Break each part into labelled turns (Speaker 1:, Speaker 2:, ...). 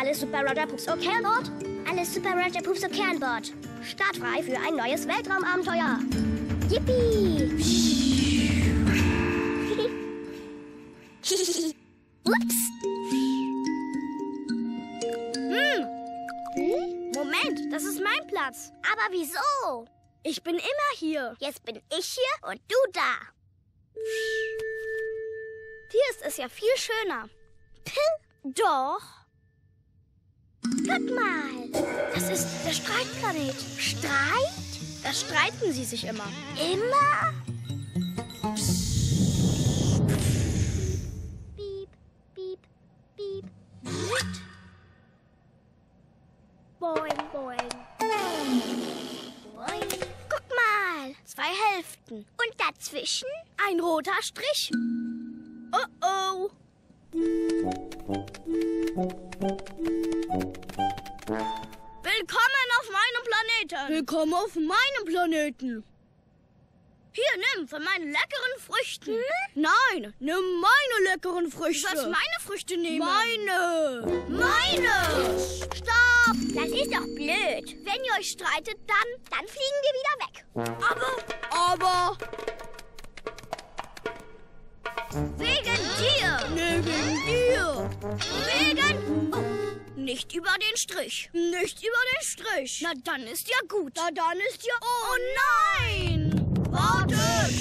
Speaker 1: Alles Super Roger Poops okay an Bord? Alles Super Roger Poops okay an Bord. Startfrei für ein neues Weltraumabenteuer. Yippie! Ups! Moment, das ist mein Platz. Aber wieso? Ich bin immer hier. Jetzt bin ich hier und du da. Hier ist es ja viel schöner. Doch. Guck mal. Das ist der Streitplanet. Streit? Da streiten sie sich immer. Immer? Piep, piep, piep. Boing, boing. Boing. Guck mal. 2 Hälften. Und dazwischen ein roter Strich. Oh oh. Willkommen auf meinem Planeten.
Speaker 2: Willkommen auf meinem Planeten.
Speaker 1: Hier, nimm von meinen leckeren Früchten.
Speaker 2: Nein, nimm meine leckeren Früchte.
Speaker 1: Du sollst meine Früchte nehmen.
Speaker 2: Meine.
Speaker 1: Stopp! Das ist doch blöd. Wenn ihr euch streitet, dann fliegen wir wieder weg.
Speaker 2: Aber.
Speaker 1: Wegen dir.
Speaker 2: Wegen dir.
Speaker 1: Wegen... Oh, nicht über den Strich.
Speaker 2: Nicht über den Strich.
Speaker 1: Na, dann ist ja gut.
Speaker 2: Na dann ist ja...
Speaker 1: Oh nein!
Speaker 2: Wartet!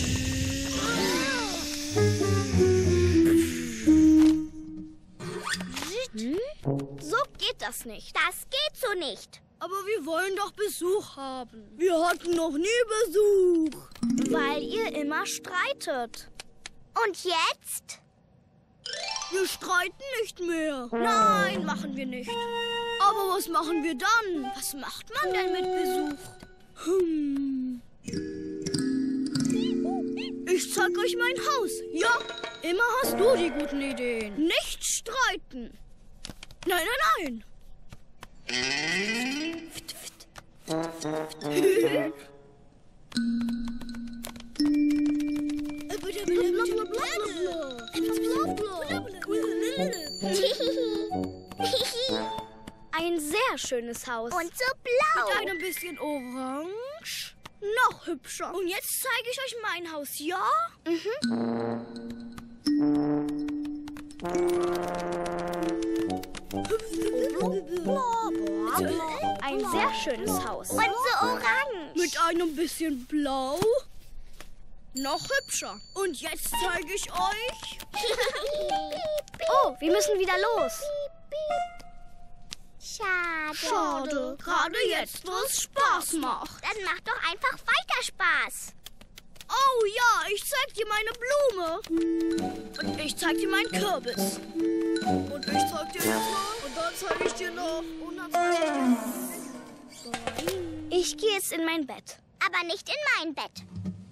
Speaker 1: So geht das nicht. Das geht so nicht.
Speaker 2: Aber wir wollen doch Besuch haben. Wir hatten noch nie Besuch.
Speaker 1: Weil ihr immer streitet. Und jetzt?
Speaker 2: Wir streiten nicht mehr.
Speaker 1: Nein, machen wir nicht.
Speaker 2: Aber was machen wir dann?
Speaker 1: Was macht man denn mit Besuch?
Speaker 2: Ich zeig euch mein Haus. Ja, immer hast du die guten Ideen. Nicht streiten. Nein, nein, nein.
Speaker 1: Ein sehr schönes Haus. Und so
Speaker 2: Mit
Speaker 1: blau.
Speaker 2: einem bisschen orange. Noch hübscher.
Speaker 1: Und jetzt zeige ich euch mein Haus, ja? Ein sehr schönes Haus. Und so orange.
Speaker 2: Mit einem bisschen blau. Noch hübscher. Und jetzt zeige ich euch.
Speaker 1: Oh, wir müssen wieder los. Schade.
Speaker 2: Schade. Gerade jetzt, wo es Spaß macht.
Speaker 1: Dann macht doch einfach weiter Spaß.
Speaker 2: Oh ja, ich zeig dir meine Blume. Und ich zeig dir meinen Kürbis. Und ich zeig dir jetzt noch. Und dann zeige ich dir noch. Und dann zeig ich dir noch.
Speaker 1: Ich gehe jetzt in mein Bett. Aber nicht in mein Bett.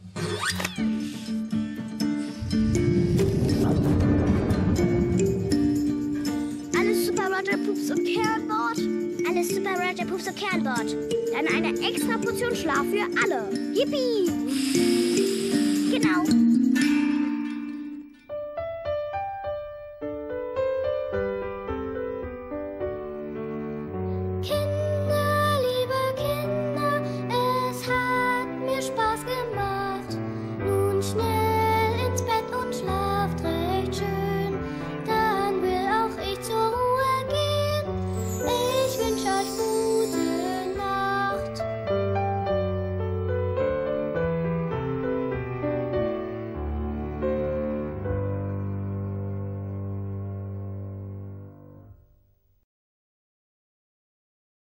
Speaker 1: Alles Super Roger Poops okay an Bord? Alles Super Roger Poops okay an Bord. Dann eine extra Portion Schlaf für alle. Yippie! Genau.